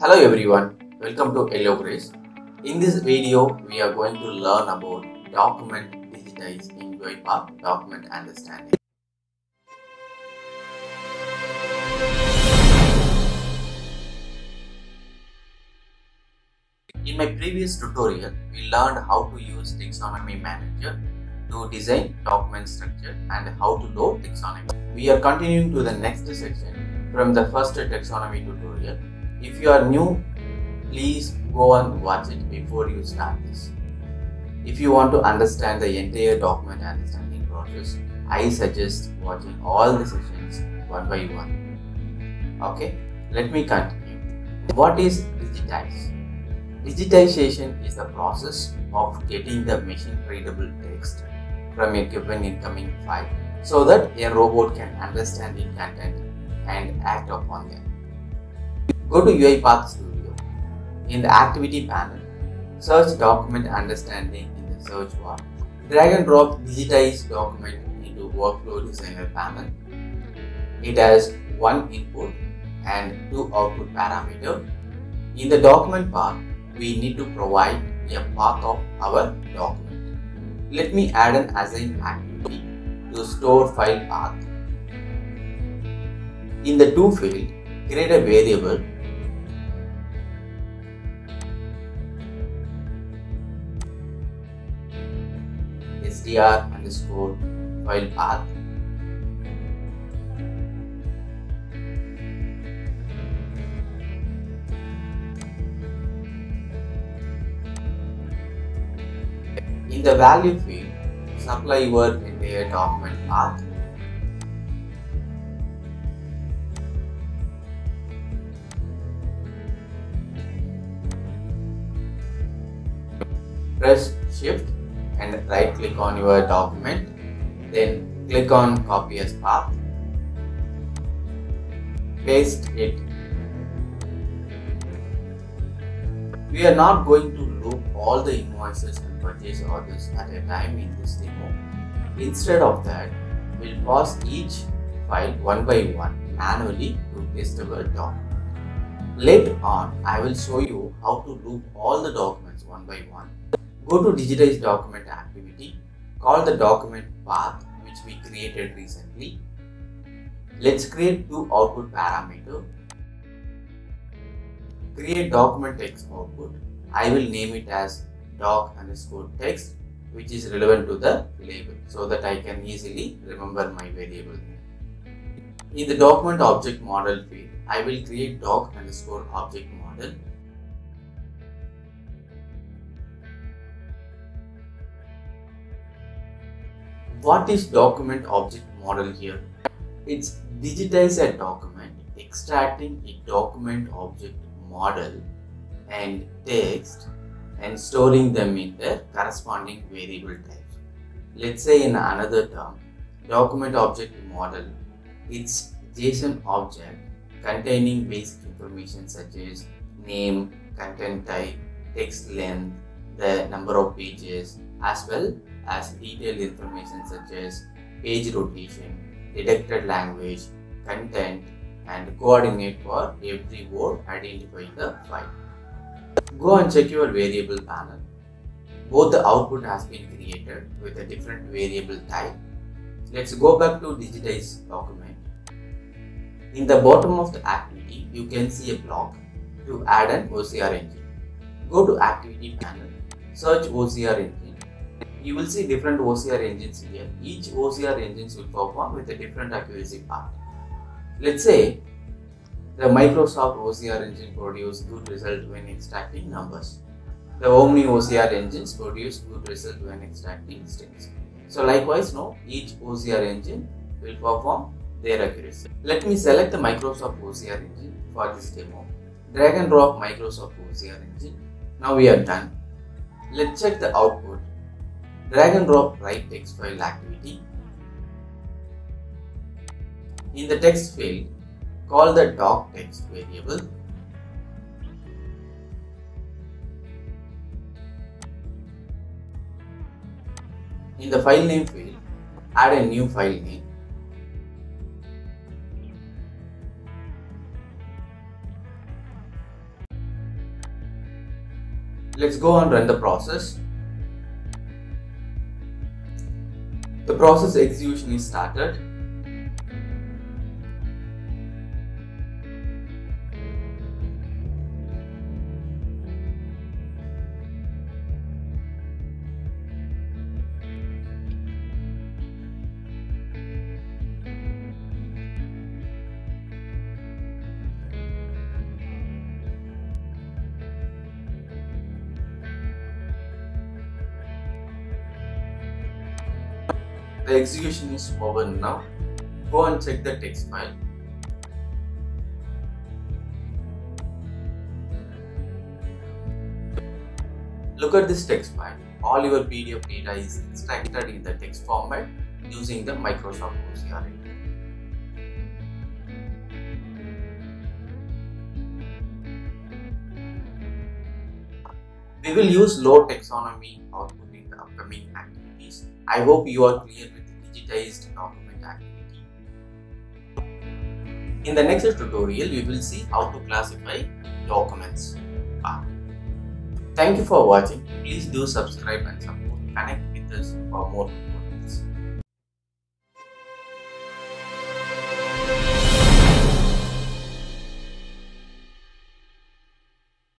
Hello everyone, welcome to YellowGreys. In this video, we are going to learn about document digitize in UiPath Document Understanding. In my previous tutorial, we learned how to use Taxonomy Manager to design document structure and how to load taxonomy. We are continuing to the next section from the first taxonomy tutorial. If you are new, please go and watch it before you start this. If you want to understand the entire document understanding process, I suggest watching all the sessions one by one. Okay, let me continue. What is Digitize? Digitization is the process of getting the machine readable text from a given incoming file so that a robot can understand the content and act upon them. Go to UiPath Studio. In the activity panel, search document understanding in the search bar. Drag and drop digitize document into workflow designer panel. It has one input and two output parameters. In the document part, we need to provide a path of our document. Let me add an assign activity to store file path. In the to field, create a variable str_file path. In the value field, supply your entire document path. Press Shift and right click on your document, then click on copy as path, paste it. We are not going to loop all the invoices and purchase orders at a time in this demo. Instead of that, we'll pause each file one by one manually to test our document. Later on, I will show you how to loop all the documents one by one. Go to Digitize document activity, call the document path which we created recently. Let's create two output parameters. Create document text output. I will name it as doc_text, which is relevant to the label so that I can easily remember my variable name. In the document object model field, I will create doc_object model. What is document object model here? It's digitize a document, extracting a document object model and text and storing them in their corresponding variable types. Let's say in another term, document object model, it's JSON object containing basic information such as name, content type, text length, the number of pages, as well as detailed information such as page rotation, detected language, content, and coordinate for every word identifying the file. Go and check your variable panel. Both the output has been created with a different variable type. Let's go back to Digitize document. In the bottom of the activity, you can see a block to add an OCR engine. Go to activity panel, search OCR engine. You will see different OCR engines here. Each OCR engines will perform with a different accuracy part. Let's say the Microsoft OCR engine produces good result when extracting numbers. The Omni OCR engines produce good result when extracting strings. So likewise, each OCR engine will perform their accuracy. Let me select the Microsoft OCR engine for this demo. Drag and drop Microsoft OCR engine. Now we are done. Let's check the output. Drag and drop write text file activity. In the text field, call the doc text variable. In the file name field, add a new file name. Let's go and run the process. The process execution is started. The execution is over now. Go and check the text file. Look at this text file. All your PDF data is extracted in the text format using the Microsoft OCR editor. We will use low taxonomy output in the upcoming activities. I hope you are clear with the digitized document activity. In the next tutorial, we will see how to classify documents. Thank you for watching. Please do subscribe and support. Connect with us for more.